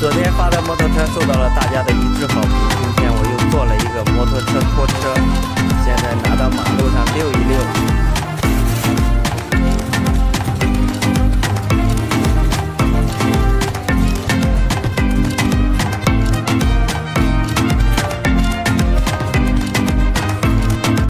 昨天发的摩托车受到了大家的一致好评，今天我又做了一个摩托车拖车。